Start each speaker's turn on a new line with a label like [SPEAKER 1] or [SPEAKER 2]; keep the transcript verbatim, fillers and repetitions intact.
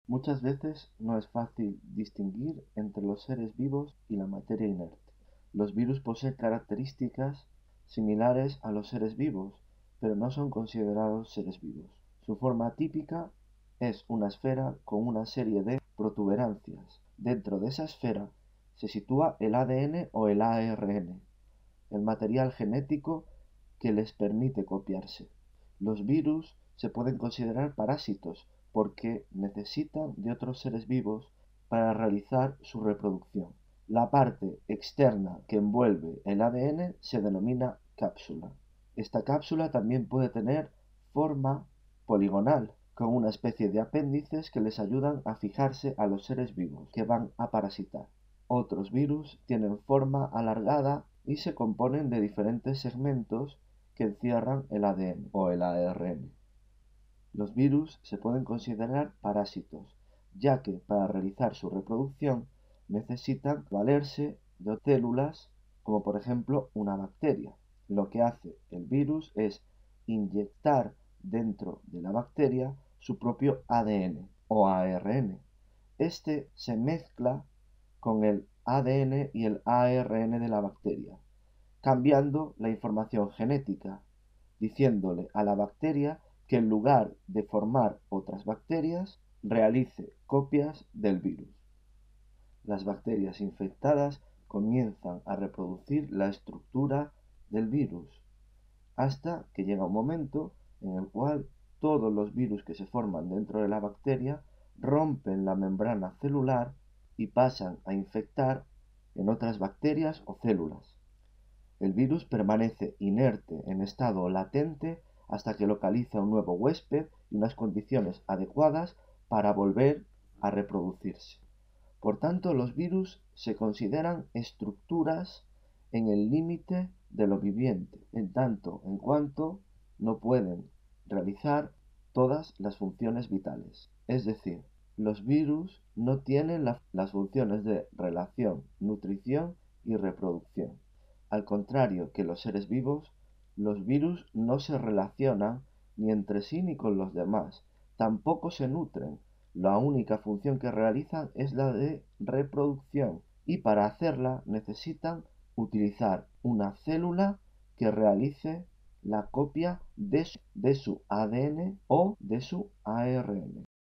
[SPEAKER 1] Muchas veces no es fácil distinguir entre los seres vivos y la materia inerte. Los virus poseen características similares a los seres vivos, pero no son considerados seres vivos. Su forma típica es una esfera con una serie de protuberancias. Dentro de esa esfera se sitúa el A D N o el A R N, el material genético que les permite copiarse. Los virus se pueden considerar parásitos porque necesitan de otros seres vivos para realizar su reproducción. La parte externa que envuelve el A D N se denomina cápsula. Esta cápsula también puede tener forma poligonal, con una especie de apéndices que les ayudan a fijarse a los seres vivos que van a parasitar. Otros virus tienen forma alargada y se componen de diferentes segmentos que encierran el A D N o el A R N. Los virus se pueden considerar parásitos, ya que para realizar su reproducción necesitan valerse de células como por ejemplo una bacteria. Lo que hace el virus es inyectar dentro de la bacteria su propio A D N o A R N. Este se mezcla con el A D N y el A R N de la bacteria, cambiando la información genética, diciéndole a la bacteria que en lugar de formar otras bacterias, realice copias del virus. Las bacterias infectadas comienzan a reproducir la estructura del virus, hasta que llega un momento en el cual todos los virus que se forman dentro de la bacteria rompen la membrana celular y pasan a infectar en otras bacterias o células. El virus permanece inerte en estado latente hasta que localiza un nuevo huésped y unas condiciones adecuadas para volver a reproducirse. Por tanto, los virus se consideran estructuras en el límite de lo viviente, en tanto en cuanto no pueden realizar todas las funciones vitales. Es decir, los virus no tienen la, las funciones de relación, nutrición y reproducción. Al contrario que los seres vivos, los virus no se relacionan ni entre sí ni con los demás, tampoco se nutren. La única función que realizan es la de reproducción y para hacerla necesitan utilizar una célula que realice la copia de su, de su A D N o de su A R N.